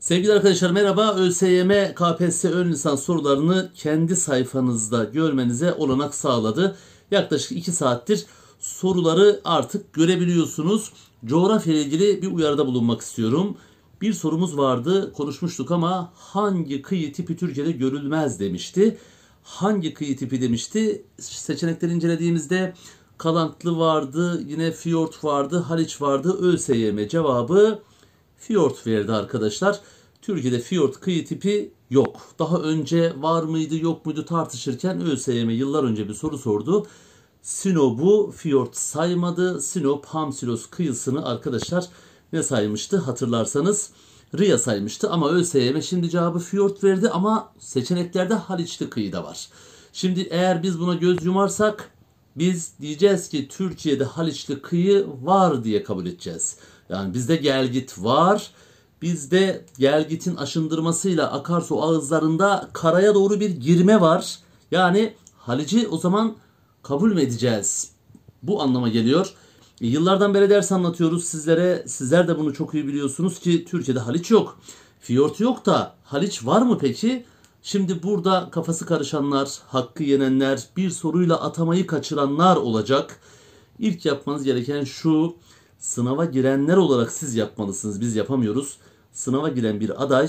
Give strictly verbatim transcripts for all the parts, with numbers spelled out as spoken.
Sevgili arkadaşlar merhaba. ÖSYM K P S S ön lisans sorularını kendi sayfanızda görmenize olanak sağladı. Yaklaşık iki saattir soruları artık görebiliyorsunuz. Coğrafya ile ilgili bir uyarıda bulunmak istiyorum. Bir sorumuz vardı, konuşmuştuk ama hangi kıyı tipi Türkiye'de görülmez demişti. Hangi kıyı tipi demişti? Seçenekleri incelediğimizde Kalanklı vardı, yine Fiyort vardı, Haliç vardı. ÖSYM cevabı Fiyort verdi arkadaşlar. Türkiye'de Fiyort kıyı tipi yok. Daha önce var mıydı yok muydu tartışırken ÖSYM yıllar önce bir soru sordu. Sinop'u Fiyort saymadı. Sinop Hamsilos kıyısını arkadaşlar ne saymıştı hatırlarsanız Riya saymıştı. Ama ÖSYM şimdi cevabı Fiyort verdi ama seçeneklerde Haliçli kıyı da var. Şimdi eğer biz buna göz yumarsak biz diyeceğiz ki Türkiye'de Haliçli kıyı var diye kabul edeceğiz. Yani bizde gelgit var. Bizde gelgitin aşındırmasıyla akarsu ağızlarında karaya doğru bir girme var. Yani Halic'i o zaman kabul mü edeceğiz? Bu anlama geliyor. E, yıllardan beri ders anlatıyoruz sizlere. Sizler de bunu çok iyi biliyorsunuz ki Türkiye'de Haliç yok. Fiyort yok da Haliç var mı peki? Şimdi burada kafası karışanlar, hakkı yenenler, bir soruyla atamayı kaçıranlar olacak. İlk yapmanız gereken şu: sınava girenler olarak siz yapmalısınız. Biz yapamıyoruz. Sınava giren bir aday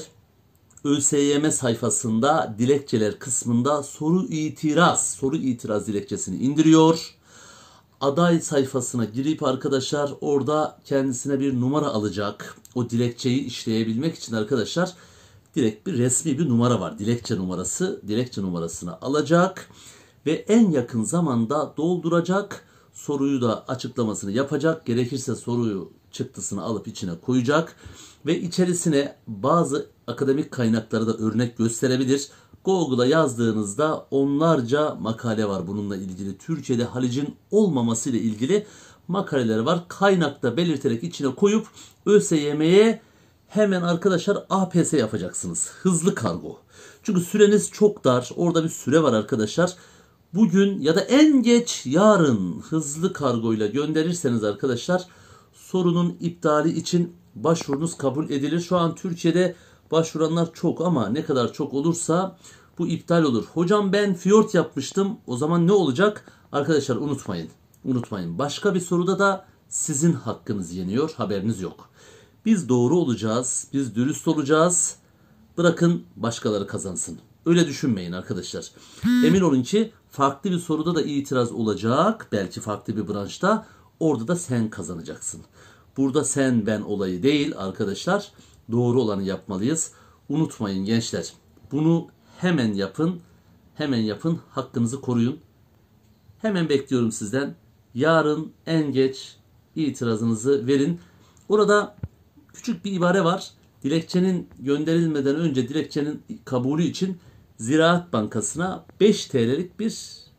ÖSYM sayfasında dilekçeler kısmında soru itiraz, soru itiraz dilekçesini indiriyor. Aday sayfasına girip arkadaşlar orada kendisine bir numara alacak. O dilekçeyi işleyebilmek için arkadaşlar direkt bir resmi bir numara var. Dilekçe numarası. Dilekçe numarasını alacak ve en yakın zamanda dolduracak. Soruyu da açıklamasını yapacak. Gerekirse soruyu çıktısını alıp içine koyacak. Ve içerisine bazı akademik kaynakları da örnek gösterebilir. Google'a yazdığınızda onlarca makale var bununla ilgili. Türkiye'de Halic'in olmaması ile ilgili makaleler var. Kaynakta belirterek içine koyup ÖSYM'ye hemen arkadaşlar A P S yapacaksınız. Hızlı kargo. Çünkü süreniz çok dar. Orada bir süre var arkadaşlar. Bugün ya da en geç yarın hızlı kargoyla gönderirseniz arkadaşlar sorunun iptali için başvurunuz kabul edilir. Şu an Türkiye'de başvuranlar çok ama ne kadar çok olursa bu iptal olur. Hocam ben Fiyort yapmıştım. O zaman ne olacak? Arkadaşlar unutmayın. Unutmayın. Başka bir soruda da sizin hakkınız yeniyor. Haberiniz yok. Biz doğru olacağız. Biz dürüst olacağız. Bırakın başkaları kazansın. Öyle düşünmeyin arkadaşlar. Emin olun ki farklı bir soruda da itiraz olacak. Belki farklı bir branşta. Orada da sen kazanacaksın. Burada sen ben olayı değil arkadaşlar. Doğru olanı yapmalıyız. Unutmayın gençler. Bunu hemen yapın. Hemen yapın. Hakkınızı koruyun. Hemen bekliyorum sizden. Yarın en geç itirazınızı verin. Orada küçük bir ibare var. Dilekçenin gönderilmeden önce dilekçenin kabulü için Ziraat Bankası'na beş T L'lik bir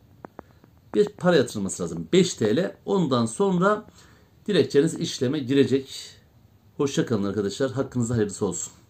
bir para yatırılması lazım. beş T L. Ondan sonra dilekçeniz işleme girecek. Hoşça kalın arkadaşlar. Hakkınızda hayırlısı olsun.